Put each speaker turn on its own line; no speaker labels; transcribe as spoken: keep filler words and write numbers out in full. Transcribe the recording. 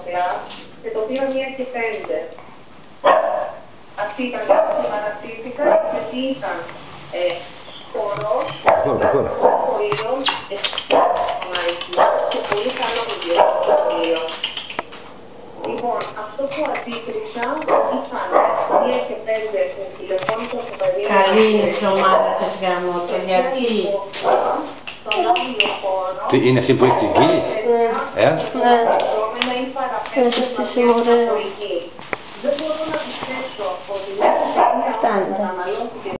κλαμπ και το πήρα μία και πέντε. Αυτή ήταν η παρατήρηκα γιατί ήταν χορός, σχολείο, και πολύ καλό βιβλίο στο σχολείο. Λοιπόν, αυτό που αντίκρισα ήταν μία και πέντε που τηλεφώνησα στο παιδί.
Καλή είναι η ομάδα της γάμου, το γιατί.
Τι είναι αυτή που έχει την κύλη?
Ναι. Είναι συστήσιμο, ωραίο.
Δεν μπορώ να πιστέψω ότι
Φτάνει, εντάξει.